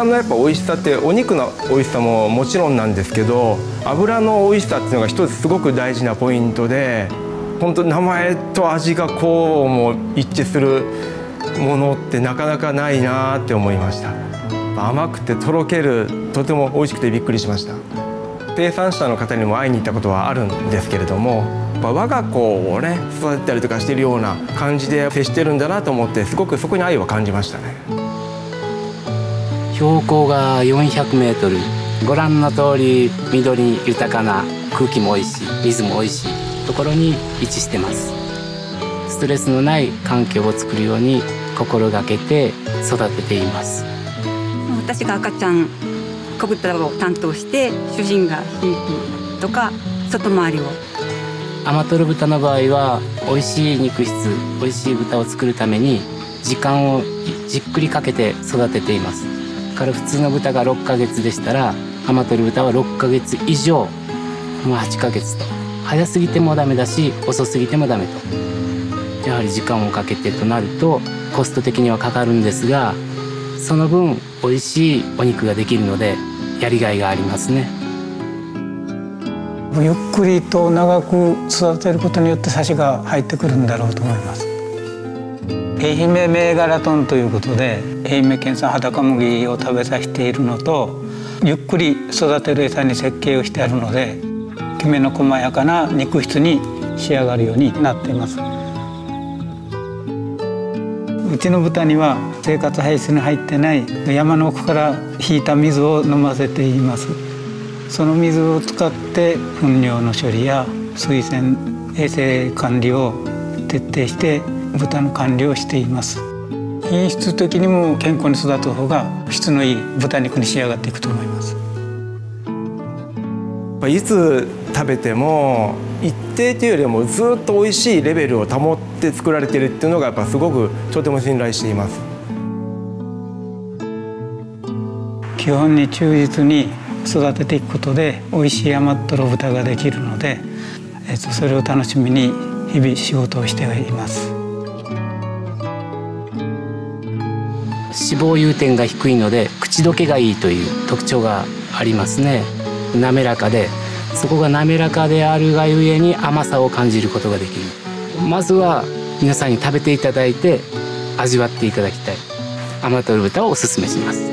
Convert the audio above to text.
豚のやっぱ美味しさってお肉の美味しさももちろんなんですけど、油の美味しさっていうのが一つすごく大事なポイントで、本当名前と味がこうも一致するものってなかなかないなって思いました。甘くてとろける、とても美味しくてびっくりしました。生産者の方にも会いに行ったことはあるんですけれども、我が子をね育てたりとかしているような感じで接してるんだなと思って、すごくそこに愛を感じましたね。 標高が400メートル、ご覧の通り緑豊かな、空気もおいしい、水もおいしいところに位置してます。ストレスのない環境を作るように心がけて育てています。 私が赤ちゃん子豚を担当して、主人が飼育とか外回りを。 甘とろ豚の場合は美味しい肉質、美味しい豚を作るために時間をじっくりかけて育てています。だから普通の豚が6ヶ月でしたら、甘とろ豚は6ヶ月以上、8ヶ月と、早すぎてもダメだし遅すぎてもダメと、やはり時間をかけてとなるとコスト的にはかかるんですが、その分美味しいお肉ができるのでやりがいがありますね。 ゆっくりと長く育てることによってサシが入ってくるんだろうと思います。愛媛銘柄豚ということで、愛媛県産裸麦を食べさせているのと、ゆっくり育てる餌に設計をしてあるので、きめの細やかな肉質に仕上がるようになっています。うちの豚には生活排水に入ってない山の奥から引いた水を飲ませています。その水を使って糞尿の処理や水洗衛生管理を徹底して豚の管理をしています。品質的にも健康に育つ方が質のいい豚肉に仕上がっていくと思います。 いつ食べても一定というよりもずっと美味しいレベルを保って作られているっていうのがやっぱすごくとても信頼しています。 基本に忠実に育てていくことで美味しい甘っとろ豚ができるので、それを楽しみに日々仕事をしています。 脂肪融点が低いので口どけがいいという特徴がありますね。滑らかで、そこが滑らかであるがゆえに甘さを感じることができる。まずは皆さんに食べていただいて味わっていただきたい甘とろ豚をおすすめします。